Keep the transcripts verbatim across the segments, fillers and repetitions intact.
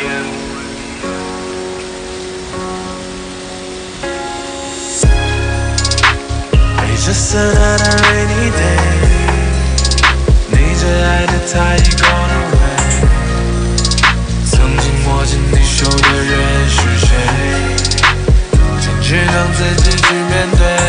Just another rainy day， 你最爱的他已 gone away， 曾经握紧你手的人是谁？坚持让自己去面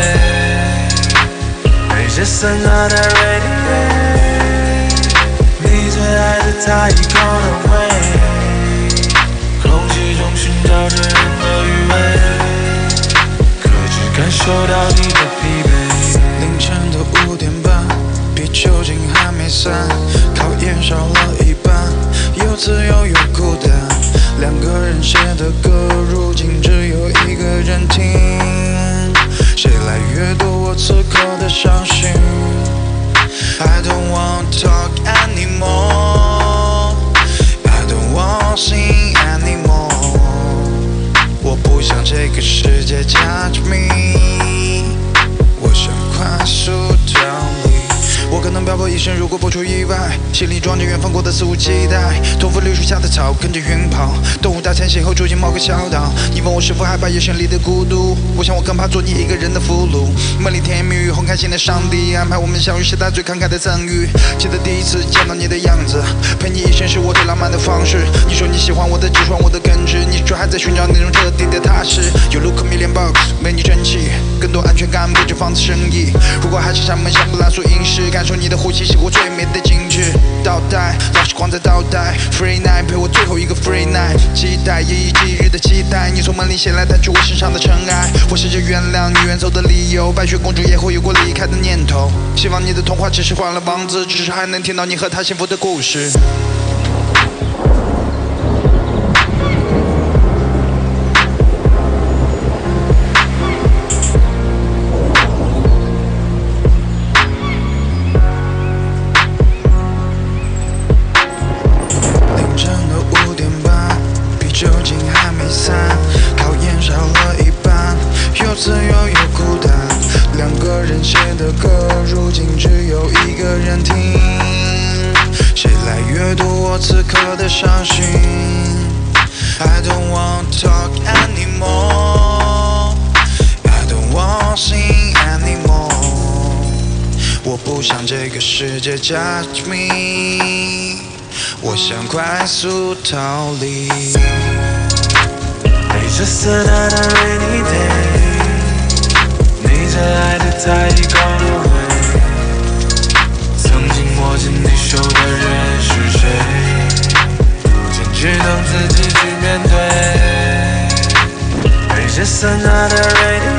对。It's just another rainy day， 你最爱的他已 gone away， 空气中寻找着人的余味，可只感受到你的疲惫。 凌晨的五点半，啤酒劲还没散，烤烟烧了一半，又自由又孤单。两个人写的歌，如今只有一个人听。谁来阅读我此刻的伤心 ？I don't want to talk anymore. I don't want to sing anymore. 我不想这个世界 judge me。 我想快速逃离，我可能漂泊一生，如果不出意外，心里装着远方过的肆无忌惮。痛风绿树下的草，跟着云跑，动物大迁徙后住进某个小岛。你问我是否害怕夜深里的孤独？我想我更怕做你一个人的俘虏。梦里甜言蜜语哄开心的上帝，安排我们相遇是他最慷慨的赠予。记得第一次见到你的样子，陪你一生是我最浪漫的方式。你说你喜欢我的直爽，我的根治，你却还在寻找那种彻底的踏实。You look a million bucks， 没你争气，更多安全感不止房子生意。如果海誓山盟像布拉索因式，感受你的呼吸是我最美的精致。倒带，老时光在倒带 ，Free night 陪我最后一个 Free night， 期待一日一日的期待，你从梦里醒来，弹去我身上的尘埃。我试着原谅你远走的理由，白雪公主也会有过离开的念头。希望你的童话只是换了王子，只是还能听到你和他幸福的故事。 酒精还没散，烤烟烧了一半，又自由又孤单。两个人写的歌，如今只有一个人听。谁来阅读我此刻的伤心 ？I don't want to talk anymore. I don't want to sing anymore. 我不想这个世界 judge me。 我想快速逃离。 It's just another rainy day， 你最爱的他已 gone away， 曾经握紧你手的人是谁？坚持让自己去面对。It's just another rainy